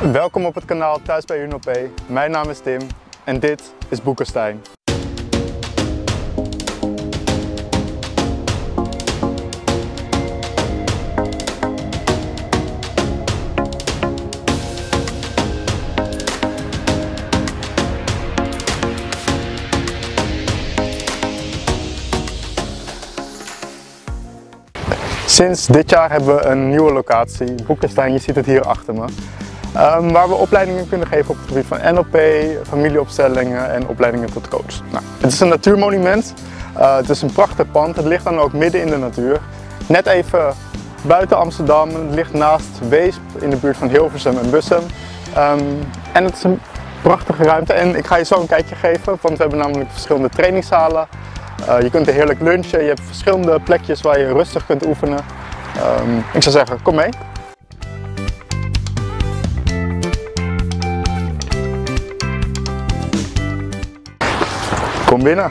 Welkom op het kanaal Thuis bij UNLP. Mijn naam is Tim en dit is Boekenstein. Sinds dit jaar hebben we een nieuwe locatie, Boekenstein, je ziet het hier achter me. Waar we opleidingen kunnen geven op het gebied van NLP, familieopstellingen en opleidingen tot coach. Nou, het is een natuurmonument, het is een prachtig pand, het ligt dan ook midden in de natuur. Net even buiten Amsterdam, het ligt naast Weesp in de buurt van Hilversum en Bussum. En het is een prachtige ruimte en ik ga je zo een kijkje geven, want we hebben namelijk verschillende trainingszalen. Je kunt er heerlijk lunchen, je hebt verschillende plekjes waar je rustig kunt oefenen. Ik zou zeggen, kom mee! Kom binnen.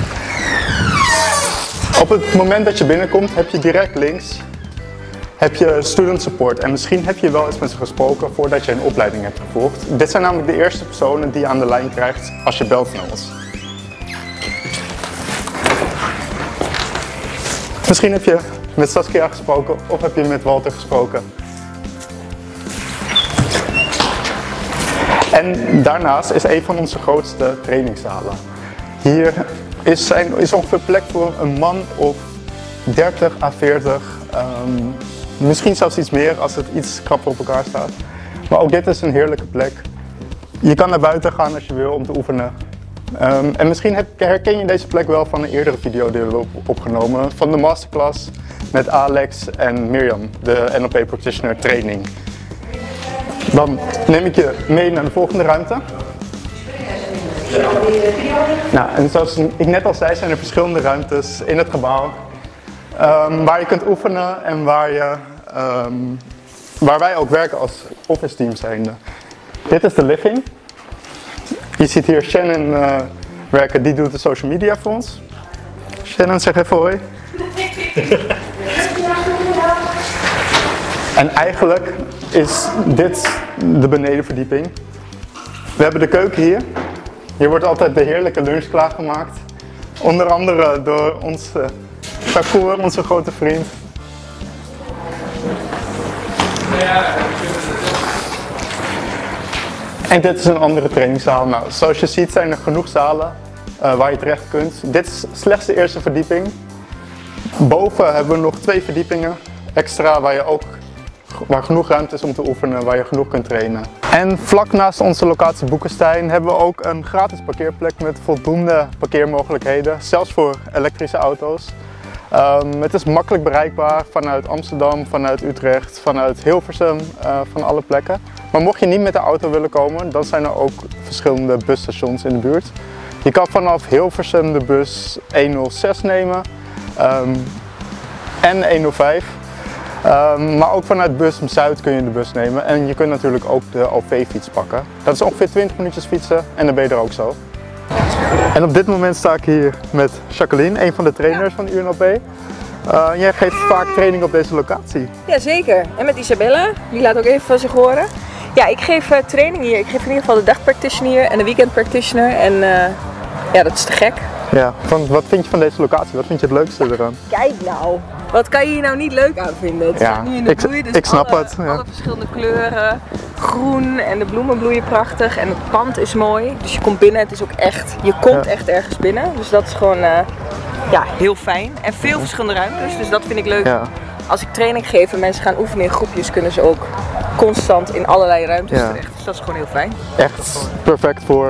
Op het moment dat je binnenkomt heb je direct links student support en misschien heb je wel eens met ze gesproken voordat je een opleiding hebt gevolgd. Dit zijn namelijk de eerste personen die je aan de lijn krijgt als je belt naar ons. Misschien heb je met Saskia gesproken of heb je met Walter gesproken. En daarnaast is een van onze grootste trainingszalen. Hier is ongeveer plek voor een man of 30 à 40, misschien zelfs iets meer als het iets krapper op elkaar staat. Maar ook dit is een heerlijke plek. Je kan naar buiten gaan als je wil om te oefenen. En misschien herken je deze plek wel van een eerdere video die we hebben opgenomen van de masterclass met Alex en Mirjam, de NLP Practitioner training. Dan neem ik je mee naar de volgende ruimte. Nou, en zoals ik net al zei zijn er verschillende ruimtes in het gebouw waar je kunt oefenen en waar wij ook werken als office team zijnde. Dit is de living. Je ziet hier Shannon werken, die doet de social media voor ons. Shannon, zeg even hoi. En eigenlijk is dit de benedenverdieping. We hebben de keuken hier. Hier wordt altijd de heerlijke lunch klaargemaakt. Onder andere door onze Shakur, onze grote vriend. En dit is een andere trainingszaal. Nou, zoals je ziet zijn er genoeg zalen waar je terecht kunt. Dit is slechts de eerste verdieping. Boven hebben we nog 2 verdiepingen extra waar genoeg ruimte is om te oefenen, waar je genoeg kunt trainen. En vlak naast onze locatie Boekenstein hebben we ook een gratis parkeerplek met voldoende parkeermogelijkheden, zelfs voor elektrische auto's. Het is makkelijk bereikbaar vanuit Amsterdam, vanuit Utrecht, vanuit Hilversum, van alle plekken. Maar mocht je niet met de auto willen komen, dan zijn er ook verschillende busstations in de buurt. Je kan vanaf Hilversum de bus 106 nemen en 105. Maar ook vanuit Bussum Zuid kun je de bus nemen en je kunt natuurlijk ook de OV-fiets pakken. Dat is ongeveer 20 minuutjes fietsen en dan ben je er ook zo. En op dit moment sta ik hier met Jacqueline, een van de trainers van UNLP. Jij geeft vaak training op deze locatie. Jazeker, en met Isabella, die laat ook even van zich horen. Ja, ik geef training hier. Ik geef in ieder geval de dagpractitioner en de weekend practitioner en ja, dat is te gek. Ja, wat vind je van deze locatie? Wat vind je het leukste eraan? Kijk nou, wat kan je hier nou niet leuk aan vinden? Het ja, nu in de bloei, dus ik snap het. Ja. Alle verschillende kleuren, groen en de bloemen bloeien prachtig en het pand is mooi. Dus je komt binnen, het is ook echt, je komt echt ergens binnen. Dus dat is gewoon ja, heel fijn. En veel verschillende ruimtes, dus dat vind ik leuk. Ja. Als ik training geef en mensen gaan oefenen in groepjes, kunnen ze ook constant in allerlei ruimtes terecht. Dus dat is gewoon heel fijn. Echt perfect voor...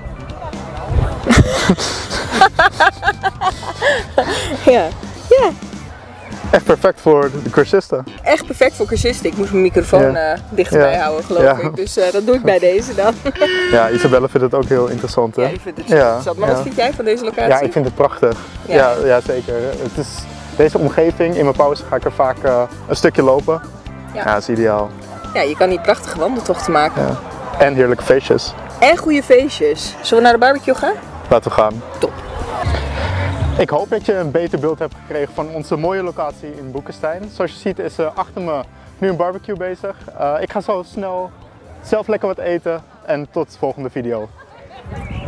ja. Ja. Echt perfect voor de cursisten. Echt perfect voor cursisten. Ik moest mijn microfoon dichterbij houden, geloof ik. Dus dat doe ik bij deze dan. Ja, Isabelle vindt het ook heel interessant. Hè? Ja, die vindt het interessant. Maar wat vind jij van deze locatie? Ja, ik vind het prachtig. Ja, zeker. Het is, deze omgeving, in mijn pauze ga ik er vaak een stukje lopen. Ja, dat is ideaal. Ja, je kan hier prachtige wandeltochten maken. Ja. En heerlijke feestjes. En goede feestjes. Zullen we naar de barbecue gaan? Laten we gaan. Top. Ik hoop dat je een beter beeld hebt gekregen van onze mooie locatie in Boekenstein. Zoals je ziet is achter me nu een barbecue bezig. Ik ga zo snel Zelf lekker wat eten en tot de volgende video.